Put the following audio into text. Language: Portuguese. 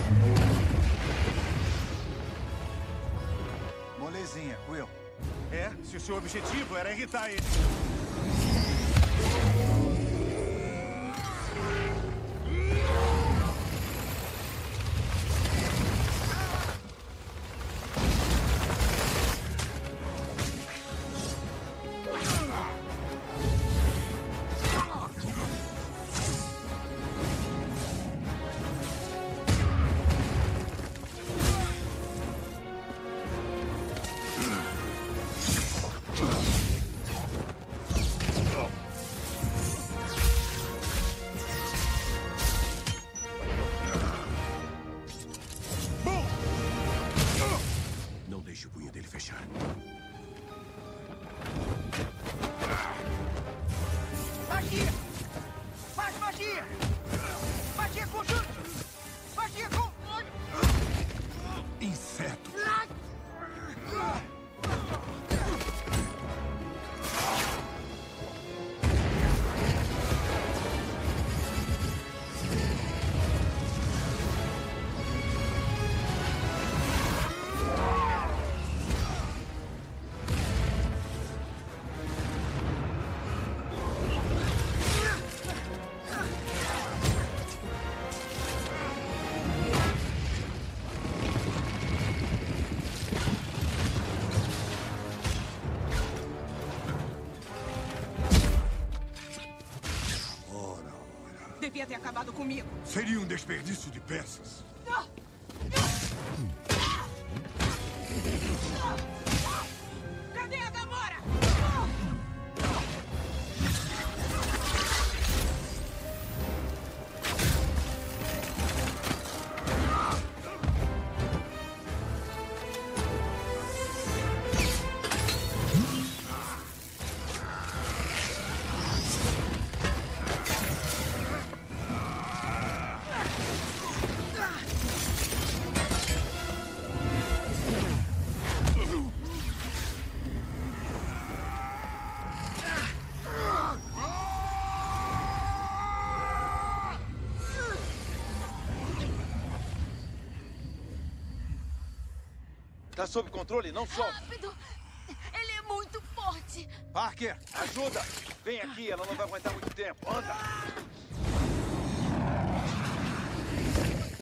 Molezinha, Will. É, se o seu objetivo era irritar ele. Não deixe o punho dele fechar. Magia! Faz magia! Magia conjunto! Magia com... Inseto! Devia ter acabado comigo. Seria um desperdício de peças. Cadê a Gamora? Tá sob controle, não sobe. Rápido! Ele é muito forte! Parker, ajuda! Vem aqui, ela não vai aguentar muito tempo. Anda!